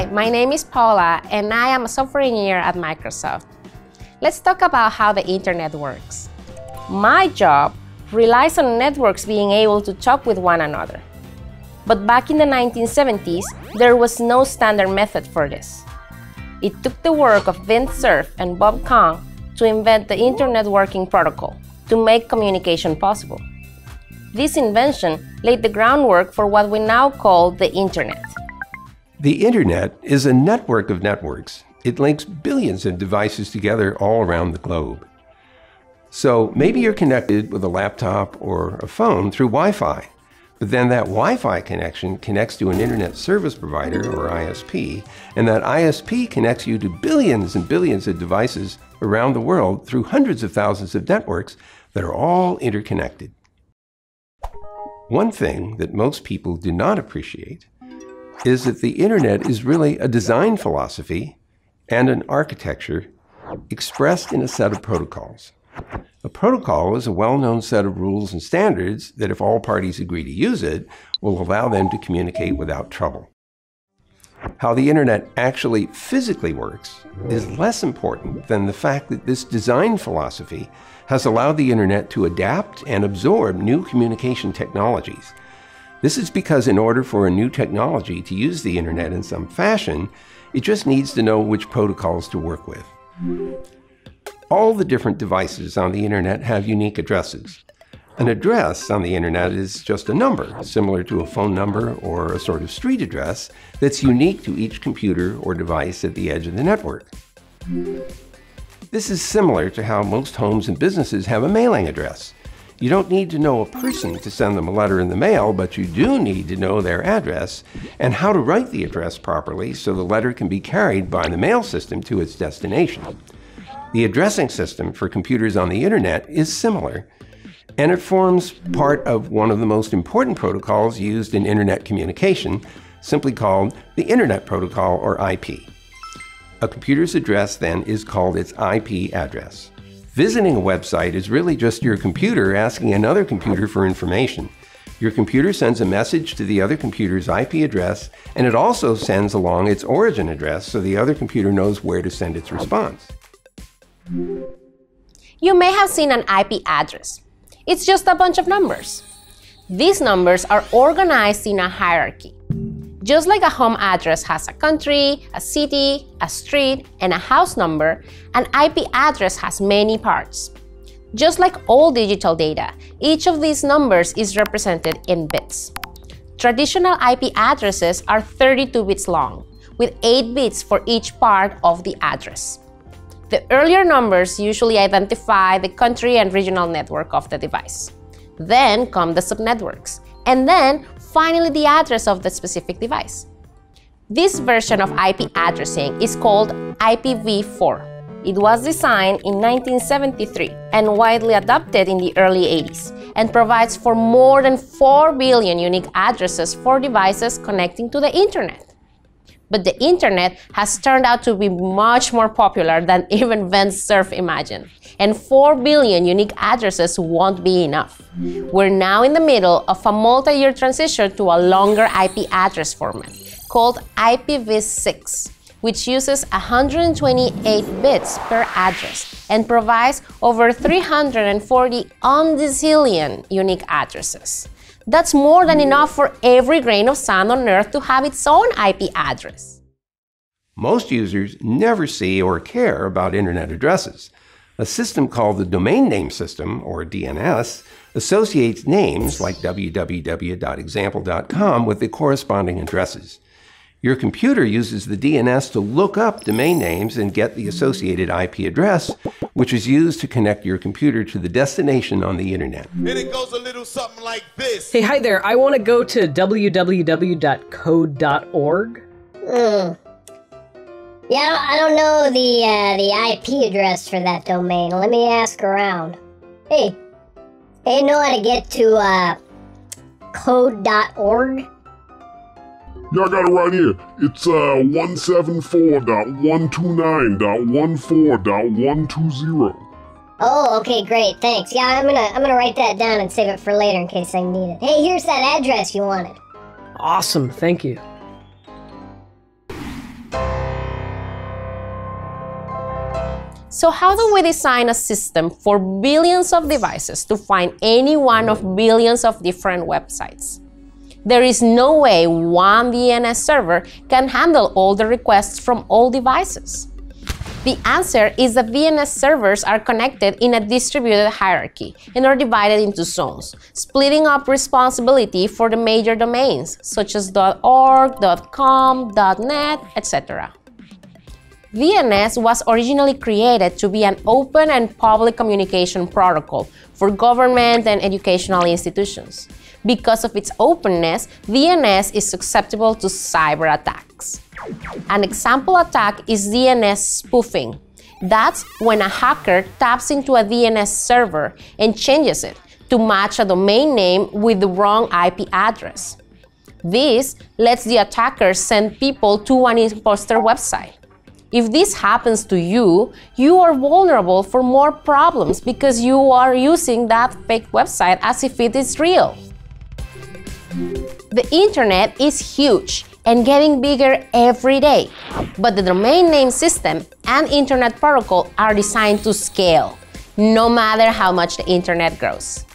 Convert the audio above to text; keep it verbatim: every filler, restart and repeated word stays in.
my name is Paola and I am a software engineer at Microsoft. Let's talk about how the internet works. My job relies on networks being able to talk with one another. But back in the nineteen seventies, there was no standard method for this. It took the work of Vint Cerf and Bob Kahn to invent the Internet Working Protocol to make communication possible. This invention laid the groundwork for what we now call the Internet. The Internet is a network of networks. It links billions of devices together all around the globe. So maybe you're connected with a laptop or a phone through Wi-Fi, but then that Wi-Fi connection connects to an Internet Service Provider, or I S P, and that I S P connects you to billions and billions of devices around the world through hundreds of thousands of networks that are all interconnected. One thing that most people do not appreciate is that the Internet is really a design philosophy and an architecture expressed in a set of protocols. A protocol is a well-known set of rules and standards that, if all parties agree to use it, will allow them to communicate without trouble. How the Internet actually physically works is less important than the fact that this design philosophy has allowed the Internet to adapt and absorb new communication technologies. This is because in order for a new technology to use the Internet in some fashion, it just needs to know which protocols to work with. All the different devices on the Internet have unique addresses. An address on the Internet is just a number, similar to a phone number or a sort of street address that's unique to each computer or device at the edge of the network. This is similar to how most homes and businesses have a mailing address. You don't need to know a person to send them a letter in the mail, but you do need to know their address and how to write the address properly so the letter can be carried by the mail system to its destination. The addressing system for computers on the Internet is similar, and it forms part of one of the most important protocols used in Internet communication, simply called the Internet Protocol, or I P. A computer's address, then, is called its I P address. Visiting a website is really just your computer asking another computer for information. Your computer sends a message to the other computer's I P address, and it also sends along its origin address so the other computer knows where to send its response. You may have seen an I P address. It's just a bunch of numbers. These numbers are organized in a hierarchy. Just like a home address has a country, a city, a street, and a house number, an I P address has many parts. Just like all digital data, each of these numbers is represented in bits. Traditional I P addresses are thirty-two bits long, with eight bits for each part of the address. The earlier numbers usually identify the country and regional network of the device. Then come the subnetworks, and then finally the address of the specific device. This version of I P addressing is called I P v four. It was designed in nineteen seventy-three and widely adopted in the early eighties, and provides for more than four billion unique addresses for devices connecting to the Internet. But the Internet has turned out to be much more popular than even Vint Cerf imagined, and four billion unique addresses won't be enough. We're now in the middle of a multi-year transition to a longer I P address format called I P v six, which uses one hundred twenty-eight bits per address and provides over three hundred forty undecillion unique addresses. That's more than enough for every grain of sand on Earth to have its own I P address. Most users never see or care about Internet addresses. A system called the Domain Name System, or D N S, associates names like w w w dot example dot com with the corresponding addresses. Your computer uses the D N S to look up domain names and get the associated I P address, which is used to connect your computer to the destination on the Internet. And it goes a little something like this. Hey, hi there. I want to go to w w w dot code dot org. Mm. Yeah, I don't know the uh, the I P address for that domain. Let me ask around. Hey, hey, know how to get to uh, code dot org? Yeah, I got it right here. It's uh, one seventy-four dot one twenty-nine dot fourteen dot one twenty. Oh, okay, great, thanks. Yeah, I'm gonna I'm gonna write that down and save it for later in case I need it. Hey, here's that address you wanted. Awesome, thank you. So how do we design a system for billions of devices to find any one of billions of different websites? There is no way one D N S server can handle all the requests from all devices. The answer is that D N S servers are connected in a distributed hierarchy and are divided into zones, splitting up responsibility for the major domains, such as .org, .com, .net, et cetera. D N S was originally created to be an open and public communication protocol for government and educational institutions. Because of its openness, D N S is susceptible to cyber attacks. An example attack is D N S spoofing. That's when a hacker taps into a D N S server and changes it to match a domain name with the wrong I P address. This lets the attacker send people to an imposter website. If this happens to you, you are vulnerable for more problems because you are using that fake website as if it is real. The internet is huge and getting bigger every day, but the domain name system and internet protocol are designed to scale, no matter how much the internet grows.